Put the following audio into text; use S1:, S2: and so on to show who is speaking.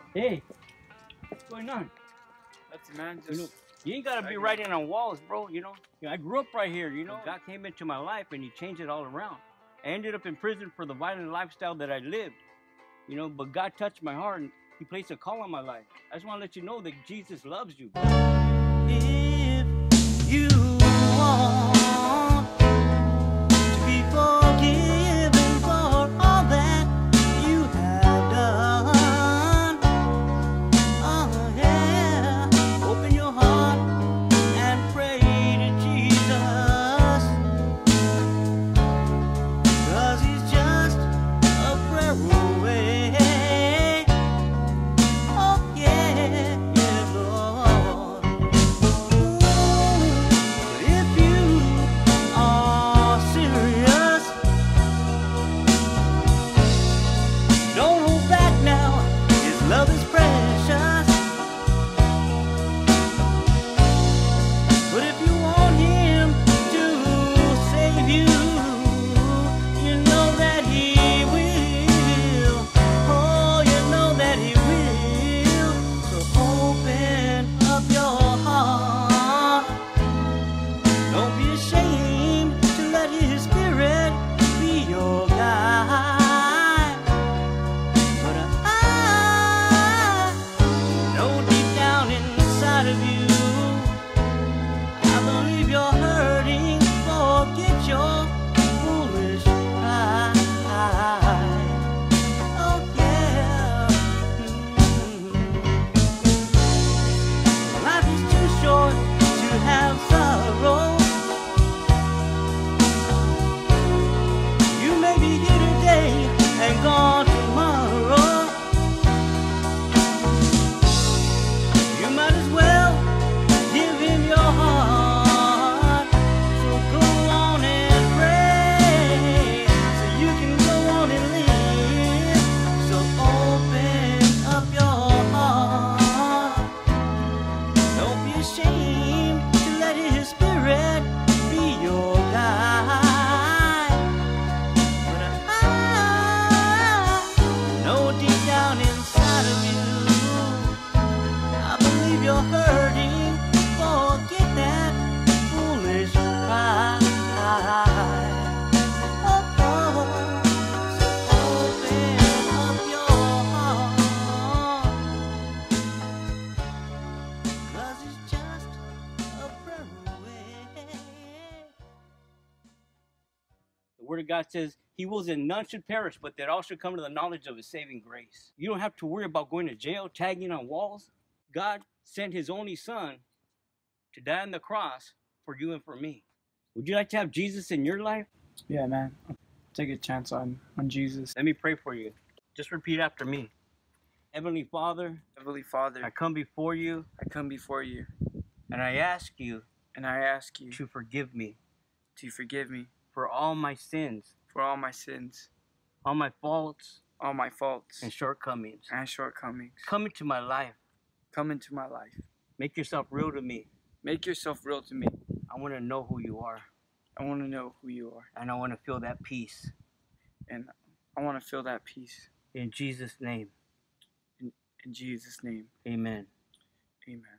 S1: Hey, what's going on?
S2: That's man.
S1: You know,
S2: Just
S1: you ain't gotta be
S2: checking.
S1: writing on walls, bro. I grew up right here. God came into my life and He changed it all around. I ended up in prison for the violent lifestyle that I lived. But God touched my heart and He placed a call on my life. I just want to let you know that Jesus loves you. If you want to be forgiven for all that you have done, oh yeah, open your heart and pray to Jesus, 'cause He's just a prayer away. Oh yeah, yeah, Lord. Ooh, if you are serious, don't hold back now. His love is precious. But if you want Him to save you, you know that He will. Oh, you know that He will. So open up your heart. Don't be ashamed to let His Spirit be your guide. But I know deep down inside of you, I believe you're hurting. Forget your foolish pride. Oh yeah. Life is too short to have sorrow. You may be here today and gone tomorrow. You might as well give Him your heart. So go on and pray, so you can go on and live. So open up your heart. Don't be ashamed to let His Spirit be your guide. But I know deep down inside of you, I believe you're hurting. Forget that foolish pride. Oh, so open up your heart, 'cause it's just a prayer away. The Word of God says He wills that none should perish, but that all should come to the knowledge of His saving grace. You don't have to worry about going to jail, tagging on walls. God sent His only Son to die on the cross for you and for me. Would you like to have Jesus in your life?
S2: yeah, man. Take a chance on Jesus.
S1: Let me pray for you. Just repeat after me. Heavenly Father,
S2: Heavenly Father,
S1: I come before you
S2: I come before you
S1: and I ask you
S2: and I ask you
S1: to forgive me
S2: to forgive me
S1: for all my sins,
S2: for all my sins,
S1: all my faults
S2: all my faults
S1: and shortcomings.
S2: and shortcomings.
S1: Come into my life.
S2: Come into my life.
S1: Make yourself real to me.
S2: Make yourself real to me.
S1: I want to know who you are,
S2: I want to know who you are,
S1: and I want to feel that peace.
S2: and I want to feel that peace.
S1: In Jesus' name,
S2: In Jesus' name,
S1: amen.
S2: amen.